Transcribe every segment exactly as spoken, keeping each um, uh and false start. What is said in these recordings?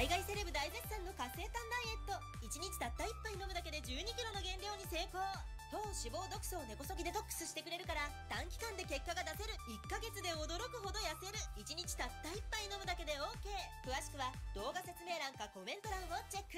海外セレブ大絶賛の活性炭ダイエット。いちにちたったいっぱい飲むだけでじゅうにキロの減量に成功。糖脂肪毒素を根こそぎデトックスしてくれるから短期間で結果が出せる。いっかげつで驚くほど痩せる。いちにちたったいっぱい飲むだけで オーケー。 詳しくは動画説明欄かコメント欄をチェック。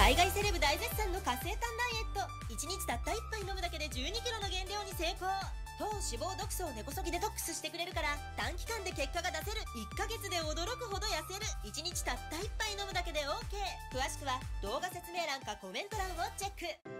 海外セレブ大絶賛の活性炭ダイエット。いちにちたったいっぱい飲むだけでじゅうにキロの減量に成功。糖脂肪毒素を根こそぎデトックスしてくれるから短期間で結果が出せる。いっかげつで驚くほど痩せる。いちにちたったいっぱい飲むだけで オーケー。 詳しくは動画説明欄かコメント欄をチェック。